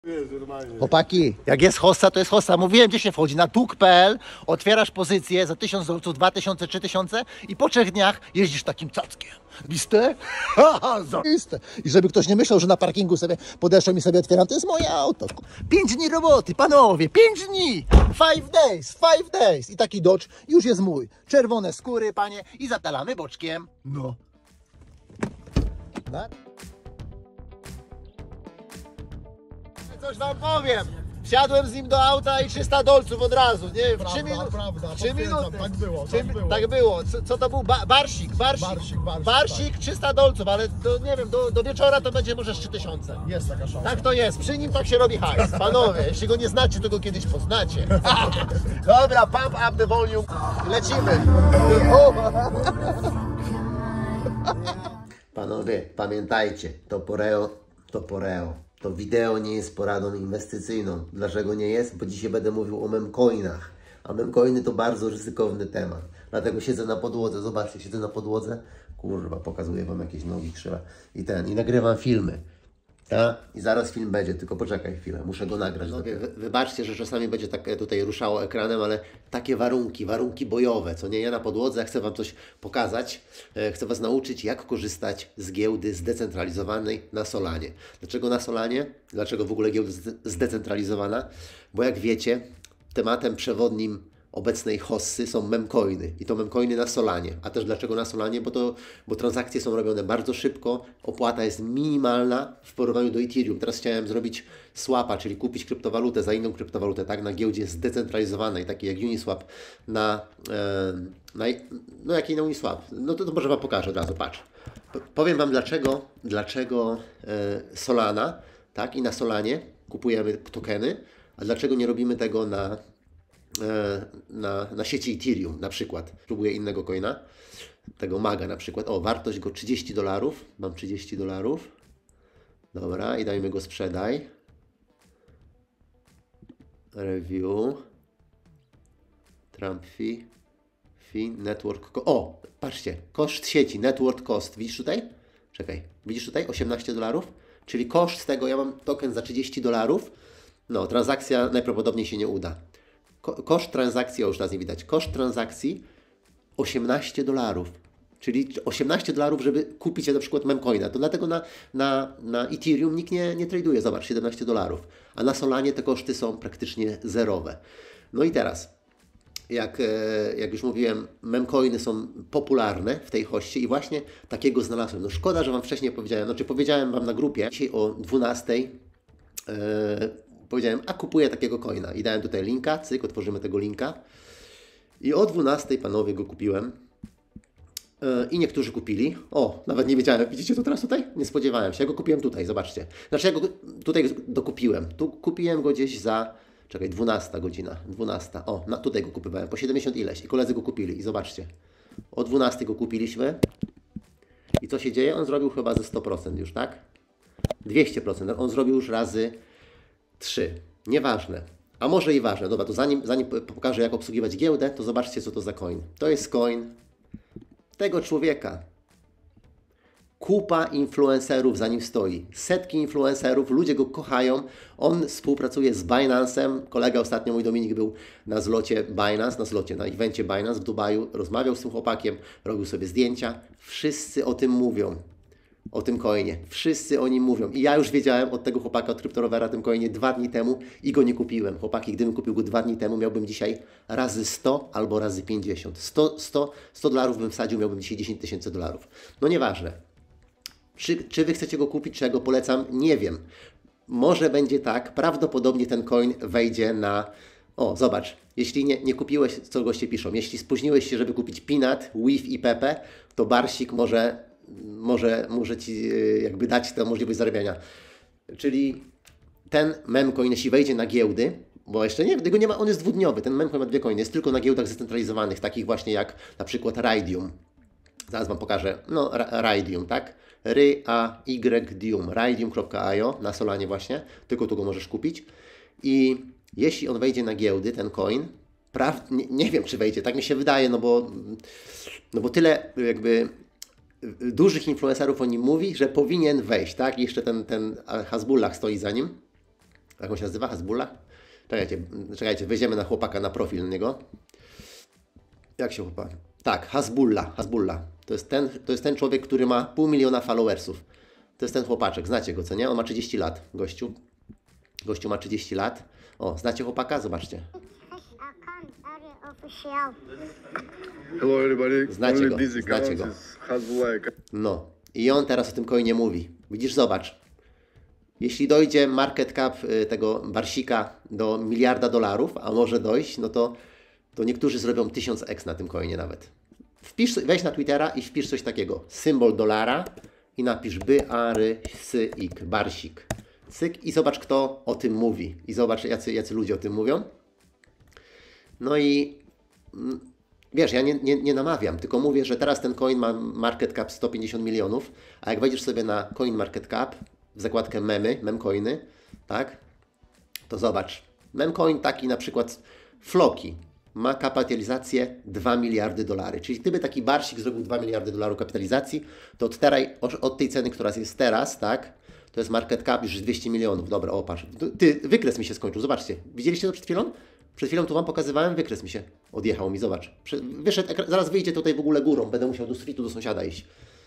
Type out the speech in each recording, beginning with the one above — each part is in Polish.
Chłopaki, jak jest hossa, to jest hossa. Mówiłem, gdzie się wchodzi. Na tuk.pl otwierasz pozycję za 1000 zł, 2000, 3000 i po 3 dniach jeździsz takim cackiem. Listę? Haha, zariste. I żeby ktoś nie myślał, że na parkingu sobie podeszłem i sobie otwieram, to jest moje auto. 5 dni roboty, panowie, 5 dni. 5 days. I taki Dodge już jest mój. Czerwone skóry, panie, i zatalamy boczkiem. No. Tak? Coś wam powiem. Wsiadłem z nim do auta i 300 dolców od razu, nie? W 3 minuty. Prawda, 3 minuty. tak było. Tak było. Co to był? Barsik 300 dolców, ale nie wiem, do wieczora to będzie może 3000. Jest taka szansa. Tak to jest. Przy nim tak się robi hajs. Panowie, jeśli go nie znacie, to go kiedyś poznacie. Dobra, pump up the volume. Lecimy. Panowie, pamiętajcie, Toporeo. To wideo nie jest poradą inwestycyjną. Dlaczego nie jest? Bo dzisiaj będę mówił o memcoinach. A memcoiny to bardzo ryzykowny temat. Dlatego siedzę na podłodze. Zobaczcie, siedzę na podłodze. Kurwa, pokazuję wam jakieś nogi krzywe. I nagrywam filmy. Ta? I zaraz film będzie, tylko poczekaj chwilę, muszę go nagrać. No, wybaczcie, że czasami będzie tak tutaj ruszało ekranem, ale takie warunki bojowe, co nie? Ja na podłodze chcę wam coś pokazać, chcę was nauczyć, jak korzystać z giełdy zdecentralizowanej na Solanie. Dlaczego na Solanie? Dlaczego w ogóle giełda zdecentralizowana? Bo jak wiecie, tematem przewodnim obecnej hossy są memcoiny i to memcoiny na Solanie. A też dlaczego na Solanie? Bo transakcje są robione bardzo szybko, opłata jest minimalna w porównaniu do Ethereum. Teraz chciałem zrobić swapa, czyli kupić kryptowalutę za inną kryptowalutę, tak, na giełdzie zdecentralizowanej, takiej jak Uniswap, no jaki na Uniswap? No to może wam pokażę od razu, patrz. Powiem wam dlaczego Solana, tak, i na Solanie kupujemy tokeny, a dlaczego nie robimy tego na sieci Ethereum na przykład. Próbuję innego coina, tego MAGA na przykład. O, wartość go $30. Mam $30. Dobra, i dajmy go sprzedaj. Review. Trump fee, network. O, patrzcie, koszt sieci, network cost. Widzisz tutaj? Czekaj, widzisz tutaj? $18. Czyli koszt tego, ja mam token za $30. No, transakcja najprawdopodobniej się nie uda. Koszt transakcji, już teraz nie widać, koszt transakcji $18. Czyli $18, żeby kupić na przykład memcoina. To dlatego na Ethereum nikt nie traduje, zobacz, $17. A na Solanie te koszty są praktycznie zerowe. No i teraz, jak już mówiłem, memcoiny są popularne w tej hoście i właśnie takiego znalazłem. No szkoda, że wam wcześniej powiedziałem, znaczy powiedziałem wam na grupie, dzisiaj o 12:00 powiedziałem, a kupuję takiego coina i dałem tutaj linka, cyk, otworzymy tego linka i o 12:00 panowie go kupiłem i niektórzy kupili, o, nawet nie wiedziałem, widzicie to teraz tutaj? Nie spodziewałem się, ja go kupiłem tutaj, zobaczcie, znaczy ja go tutaj dokupiłem, tu kupiłem go gdzieś za, czekaj, 12 godzina, 12, o, tutaj go kupowałem, po 70 ileś i koledzy go kupili i zobaczcie, o 12:00 go kupiliśmy i co się dzieje? On zrobił chyba ze 100% już, tak? 200%, on zrobił już razy 3. Nieważne. A może i ważne. Dobra, to zanim pokażę, jak obsługiwać giełdę, to zobaczcie, co to za coin. To jest coin tego człowieka. Kupa influencerów za nim stoi. Setki influencerów, ludzie go kochają. On współpracuje z Binance'em. Kolega ostatnio, mój Dominik, był na zlocie Binance, na evencie Binance w Dubaju. Rozmawiał z tym chłopakiem, robił sobie zdjęcia. Wszyscy o tym mówią. O tym coinie. Wszyscy o nim mówią. I ja już wiedziałem od tego chłopaka, od CryptoRovera, o tym coinie 2 dni temu i go nie kupiłem. Chłopaki, gdybym kupił go 2 dni temu, miałbym dzisiaj razy 100 albo razy 50. $100 bym wsadził, miałbym dzisiaj $10 000. No nieważne. Czy wy chcecie go kupić, czy ja go polecam? Nie wiem. Może będzie tak. Prawdopodobnie ten coin wejdzie na... O, zobacz. Jeśli nie kupiłeś, co goście piszą, jeśli spóźniłeś się, żeby kupić Peanut, WIF i Pepe, to Barsik może Ci jakby dać tę możliwość zarabiania. Czyli ten memcoin, jeśli wejdzie na giełdy, bo jeszcze nie, tego nie ma, on jest dwudniowy, ten memcoin ma 2 coiny, jest tylko na giełdach zdecentralizowanych, takich właśnie jak na przykład Raydium. Zaraz wam pokażę, no Raydium, tak? Raydium, raydium.io na Solanie właśnie, tylko tu go możesz kupić. I jeśli on wejdzie na giełdy, ten coin, nie wiem, czy wejdzie, tak mi się wydaje, no bo tyle jakby dużych influencerów o nim mówi, że powinien wejść, tak? I jeszcze ten Hasbullah stoi za nim. Jak on się nazywa? Hasbulla? Czekajcie, wejdziemy na chłopaka, na profil niego. Jak się chłopak? Tak, Hasbulla. To jest ten człowiek, który ma 500 000 followersów. To jest ten chłopaczek, znacie go, co nie? On ma 30 lat, gościu. Gościu ma 30 lat. O, znacie chłopaka? Zobaczcie. Hello everybody. Znacie go, Only this znacie account go. is Hasbulla. No. I on teraz o tym coinie mówi. Widzisz, zobacz. Jeśli dojdzie market cap tego Barsika do $1 miliarda, a może dojść, no to niektórzy zrobią 1000x na tym coinie nawet. Weź na Twittera i wpisz coś takiego. Symbol dolara i napisz BARSIK, Barsik. Cyk i zobacz, kto o tym mówi. I zobacz, jacy ludzie o tym mówią. No i wiesz, ja nie namawiam, tylko mówię, że teraz ten coin ma market cap 150 milionów, a jak wejdziesz sobie na coin market cap, w zakładkę memcoiny, tak, to zobacz, memcoin taki na przykład Floki ma kapitalizację $2 miliardy. Czyli gdyby taki Barsik zrobił $2 miliardy kapitalizacji, to od tej ceny, która jest teraz, tak, to jest market cap już 200 milionów. Dobra, o patrz, wykres mi się skończył, zobaczcie, widzieliście to przed chwilą? Przed chwilą tu Wam pokazywałem, wykres mi się odjechał mi, zobacz. Wyszedł, zaraz wyjdzie tutaj w ogóle górą, będę musiał do streetu, do sąsiada iść.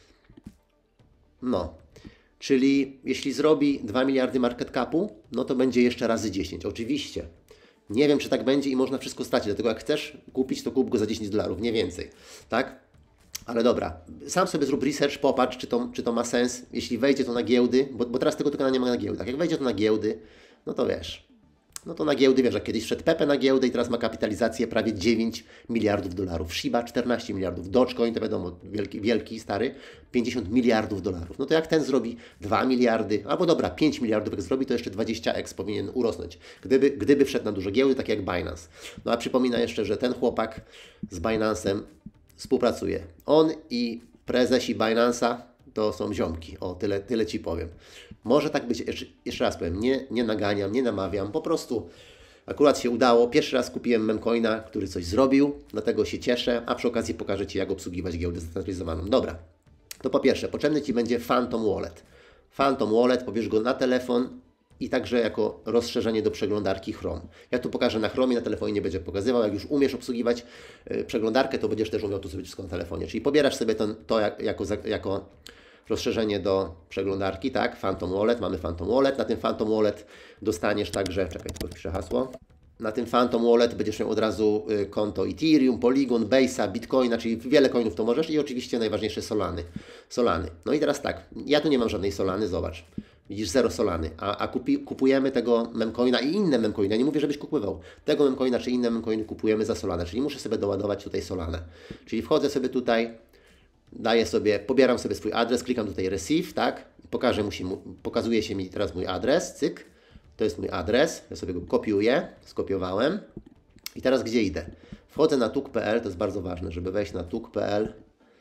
No, czyli jeśli zrobi 2 miliardy market capu, no to będzie jeszcze razy 10. Oczywiście, nie wiem, czy tak będzie i można wszystko stracić, dlatego jak chcesz kupić, to kup go za $10, nie więcej, tak? Ale dobra, sam sobie zrób research, popatrz, czy to ma sens, jeśli wejdzie to na giełdy, bo teraz tego tylko nie ma na giełdach. Jak wejdzie to na giełdy, no to wiesz, no to na giełdy, wiesz, jak kiedyś wszedł Pepe na giełdę i teraz ma kapitalizację prawie $9 miliardów. Shiba 14 miliardów. Dogecoin to wiadomo, wielki, stary, $50 miliardów. No to jak ten zrobi 2 miliardy, albo dobra, 5 miliardów jak zrobi, to jeszcze 20x powinien urosnąć. Gdyby wszedł na duże giełdy, tak jak Binance. No a przypomina jeszcze, że ten chłopak z Binance'em współpracuje. On i prezesi Binance'a to są ziomki. O, tyle Ci powiem. Może tak być, jeszcze raz powiem, nie naganiam, nie namawiam, po prostu akurat się udało. Pierwszy raz kupiłem memcoina, który coś zrobił, dlatego się cieszę, a przy okazji pokażę Ci, jak obsługiwać giełdę zcentralizowaną. Dobra, to po pierwsze, potrzebny Ci będzie Phantom Wallet. Phantom Wallet, pobierz go na telefon i także jako rozszerzenie do przeglądarki Chrome. Ja tu pokażę na Chromie, na telefonie nie będzie pokazywał. Jak już umiesz obsługiwać przeglądarkę, to będziesz też umiał to zrobić wszystko na telefonie. Czyli pobierasz sobie to jako rozszerzenie do przeglądarki, tak? Phantom Wallet, mamy Phantom Wallet. Na tym Phantom Wallet dostaniesz także, czekaj, tylko wpiszę hasło. Na tym Phantom Wallet będziesz miał od razu konto Ethereum, Polygon, Base'a, Bitcoina, czyli wiele coinów to możesz i oczywiście najważniejsze Solany. No i teraz tak, ja tu nie mam żadnej Solany, zobacz. Widzisz, 0 Solany, a kupujemy tego memcoina i inne memcoiny. Ja nie mówię, żebyś kupował tego memcoina czy inne memcoiny, kupujemy za Solanę, czyli muszę sobie doładować tutaj Solanę. Czyli wchodzę sobie tutaj, pobieram sobie swój adres, klikam tutaj Receive, tak? Pokazuje się mi teraz mój adres, cyk. To jest mój adres, ja sobie go kopiuję, skopiowałem. I teraz gdzie idę? Wchodzę na tuk.pl, to jest bardzo ważne, żeby wejść na tuk.pl.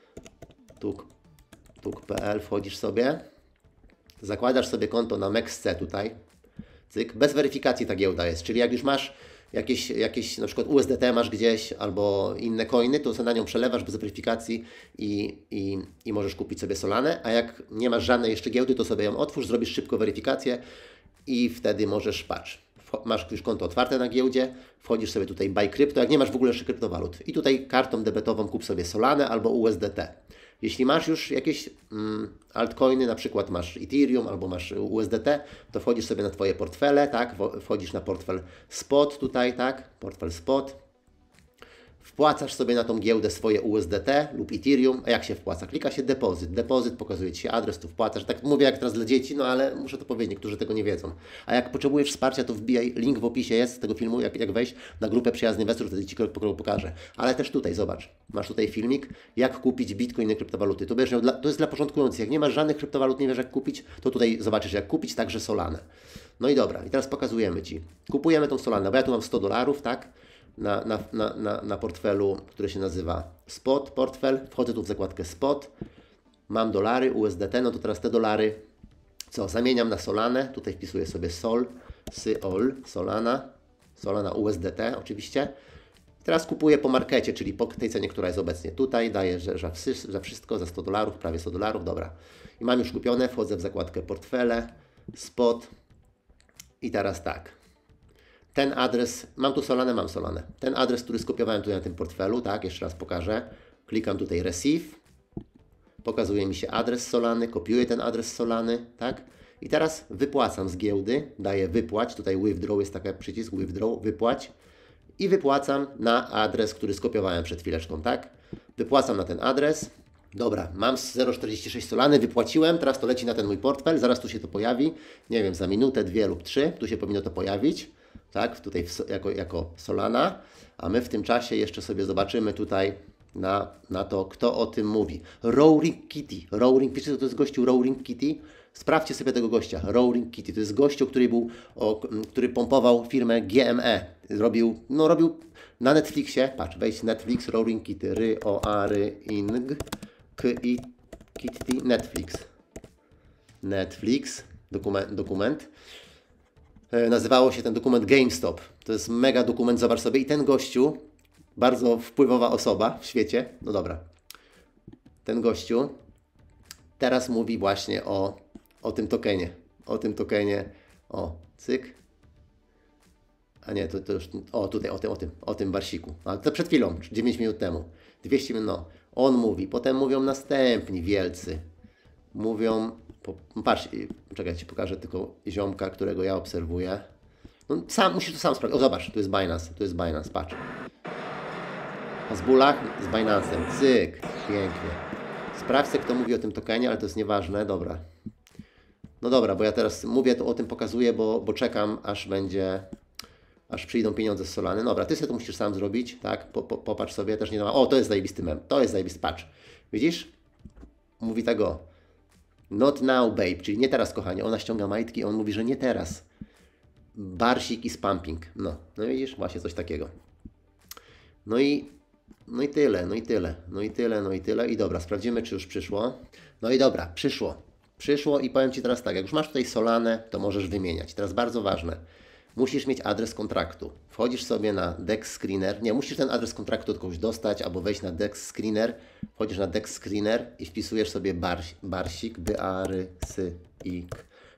Tuk.pl, wchodzisz sobie, zakładasz sobie konto na MEXC tutaj, cyk. Bez weryfikacji ta giełda jest, czyli jak już masz jakieś na przykład USDT masz gdzieś albo inne coiny, to sobie na nią przelewasz bez weryfikacji i możesz kupić sobie Solanę, a jak nie masz żadnej jeszcze giełdy, to sobie ją otwórz, zrobisz szybko weryfikację i wtedy możesz, patrz, masz już konto otwarte na giełdzie, wchodzisz sobie tutaj Buy Crypto, jak nie masz w ogóle jeszcze kryptowalut i tutaj kartą debetową kup sobie Solanę albo USDT. Jeśli masz już jakieś altcoiny, na przykład masz Ethereum albo masz USDT, to wchodzisz sobie na Twoje portfele, tak? Wchodzisz na portfel Spot tutaj, tak? Portfel Spot. Wpłacasz sobie na tą giełdę swoje USDT lub Ethereum. A jak się wpłaca? Klika się depozyt. Depozyt pokazuje Ci się adres, tu wpłacasz. Tak mówię jak teraz dla dzieci, no ale muszę to powiedzieć, niektórzy tego nie wiedzą. A jak potrzebujesz wsparcia, to wbijaj, link w opisie jest z tego filmu, jak wejść na grupę Przyjazny Inwestor, wtedy Ci krok po kroku pokażę. Ale też tutaj, zobacz, masz tutaj filmik, jak kupić Bitcoin i kryptowaluty. To jest dla początkujących. Jak nie masz żadnych kryptowalut, nie wiesz jak kupić, to tutaj zobaczysz jak kupić, także Solanę. No i dobra, i teraz pokazujemy Ci. Kupujemy tą Solanę, bo ja tu mam $100, tak? Na portfelu, który się nazywa Spot portfel. Wchodzę tu w zakładkę Spot. Mam dolary, USDT, no to teraz te dolary zamieniam na Solanę. Tutaj wpisuję sobie Solana USDT oczywiście. Teraz kupuję po markecie, czyli po tej cenie, która jest obecnie tutaj. Daję za wszystko, za $100, prawie $100, dobra. I mam już kupione, wchodzę w zakładkę portfele, Spot. I teraz tak. Ten adres, mam tu Solanę, mam Solanę. Ten adres, który skopiowałem tutaj na tym portfelu, tak, jeszcze raz pokażę. Klikam tutaj Receive. Pokazuje mi się adres Solany, kopiuję ten adres Solany, tak? I teraz wypłacam z giełdy, daję wypłać, tutaj withdraw jest taki przycisk, withdraw, wypłać i wypłacam na adres, który skopiowałem przed chwileczką, tak? Wypłacam na ten adres. Dobra, mam 0,46 Solany, wypłaciłem, teraz to leci na ten mój portfel, zaraz tu się to pojawi, nie wiem, za minutę, 2 lub 3, tu się powinno to pojawić, tak? Tutaj jako Solana, a my w tym czasie jeszcze sobie zobaczymy tutaj na to, kto o tym mówi. Roaring Kitty. Wiecie, co to jest gościu Roaring Kitty? Sprawdźcie sobie tego gościa. Roaring Kitty. To jest gościu, który pompował firmę GME. Robił na Netflixie. Patrz, wejdź Netflix, Roaring Kitty. R-O-A-R-I-N-G Kitty. Netflix. Dokument. Nazywało się ten dokument GameStop. To jest mega dokument, zobacz sobie. I ten gościu, bardzo wpływowa osoba w świecie. No dobra. Ten gościu teraz mówi właśnie o tym tokenie. O, cyk. A nie, to już... O, tutaj, o tym barsiku. A to przed chwilą, 9 minut temu. 200 minut, no. On mówi. Potem mówią następni wielcy. Mówią... Patrz, czekaj, ci pokażę tylko ziomka, którego ja obserwuję. No, musisz to sam sprawdzić. O, zobacz, tu jest Binance, patrz. Hasbulla z Binance'em, cyk, pięknie. Sprawdźcie, kto mówi o tym tokenie, ale to jest nieważne, dobra. No dobra, bo ja teraz mówię, o tym pokazuję, bo czekam, aż przyjdą pieniądze z Solany. Dobra, ty sobie to musisz sam zrobić, tak? Popatrz sobie, też nie ma. O, to jest zajebisty mem, patrz. Widzisz? Mówi tego. Not now, babe, czyli nie teraz, kochanie. Ona ściąga majtki, on mówi, że nie teraz. Barsik i spamping. No widzisz? Właśnie coś takiego. No i tyle. I dobra, sprawdzimy, czy już przyszło. No i dobra, przyszło i powiem Ci teraz tak, jak już masz tutaj Solanę, to możesz wymieniać. Teraz bardzo ważne, musisz mieć adres kontraktu. Wchodzisz sobie na Dex Screener, nie, musisz ten adres kontraktu od kogoś dostać, albo wejść na Dex Screener, wchodzisz na Dex Screener i wpisujesz sobie barsik, B-A-R-S-I-K,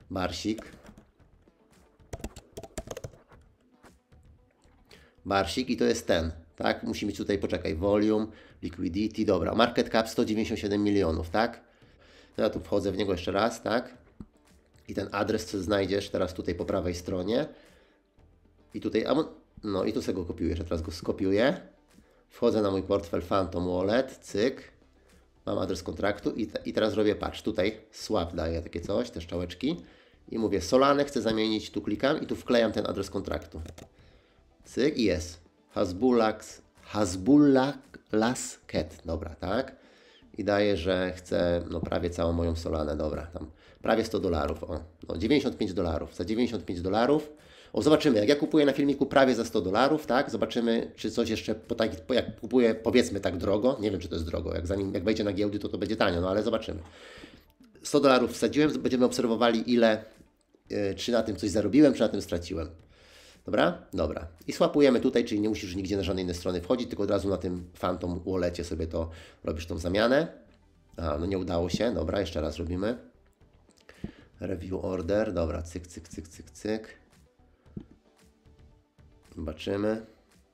barsik i to jest ten. Tak, musi mieć tutaj, poczekaj, volume, liquidity, dobra, market cap 197 milionów, tak? Ja tu wchodzę w niego jeszcze raz, tak? I ten adres, co znajdziesz teraz tutaj po prawej stronie. I tutaj, no i tu sobie go kopiuję, że teraz go skopiuję. Wchodzę na mój portfel Phantom Wallet, cyk. Mam adres kontraktu i teraz robię, patrz, tutaj swap daję takie coś, te strzałeczki. I mówię, Solanę chcę zamienić, tu klikam i tu wklejam ten adres kontraktu. Cyk i jest. Hasbulla Cat, dobra, tak? I daję, że chcę prawie całą moją Solanę, dobra, tam prawie $100, o, no $95, za $95, o, zobaczymy, jak ja kupuję na filmiku prawie za $100, tak, zobaczymy, czy coś jeszcze, jak kupuję, powiedzmy tak drogo, nie wiem, czy to jest drogo, jak wejdzie na giełdy, to będzie tanio, no ale zobaczymy. $100 wsadziłem, będziemy obserwowali czy na tym coś zarobiłem, czy na tym straciłem. Dobra? Dobra. I swapujemy tutaj, czyli nie musisz nigdzie na żadnej innej strony wchodzić, tylko od razu na tym Phantom Wallecie sobie to robisz tą zamianę. A, no nie udało się. Dobra, jeszcze raz robimy. Review order. Dobra, cyk. Zobaczymy.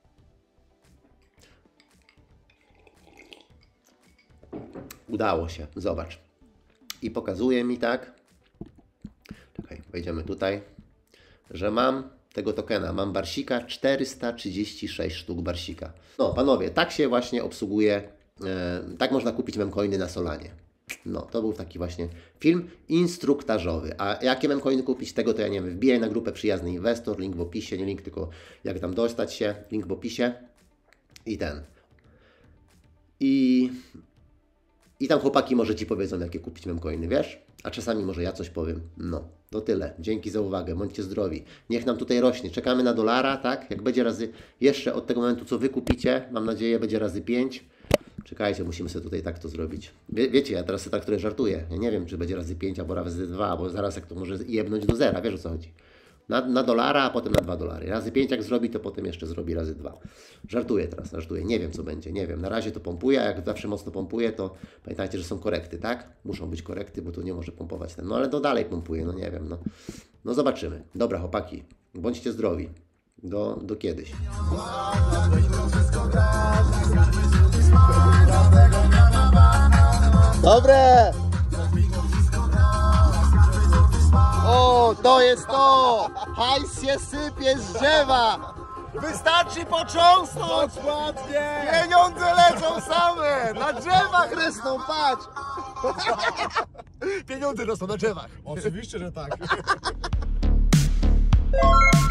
Udało się. Zobacz. I pokazuje mi tak. Czekaj, wejdziemy tutaj, że mam tego tokena, mam barsika, 436 sztuk barsika. No panowie, tak się właśnie obsługuje, tak można kupić memcoiny na Solanie. No, to był taki właśnie film instruktażowy. A jakie memcoiny kupić, tego to ja nie wiem. Wbijaj na grupę Przyjazny Inwestor, link w opisie, nie link, tylko jak tam dostać się, link w opisie i tam chłopaki może Ci powiedzą, jakie kupić memcoiny, wiesz? A czasami może ja coś powiem. No, to tyle. Dzięki za uwagę. Bądźcie zdrowi. Niech nam tutaj rośnie. Czekamy na dolara, tak? Jak będzie jeszcze od tego momentu, co Wy kupicie, mam nadzieję, będzie razy 5. Czekajcie, musimy sobie tutaj tak to zrobić. Wiecie, ja teraz sobie tak trochę żartuję. Ja nie wiem, czy będzie razy 5 albo razy 2, bo zaraz jak to może jebnąć do zera. Wiesz, o co chodzi? Na dolara, a potem na $2. Razy 5 jak zrobi, to potem jeszcze zrobi razy 2. Żartuję teraz, żartuję. Nie wiem co będzie, nie wiem. Na razie to pompuję, a jak zawsze mocno pompuję, to pamiętajcie, że są korekty, tak? Muszą być korekty, bo tu nie może pompować ten. No ale to dalej pompuję, no nie wiem, no. No zobaczymy. Dobra chłopaki, bądźcie zdrowi. Do kiedyś. Dobre! O, to jest to! Hajs się sypie z drzewa! Wystarczy począsnąć! Ładnie! Pieniądze lecą same! Na drzewach rosną, patrz! Pieniądze rosną na drzewach. Oczywiście, że tak.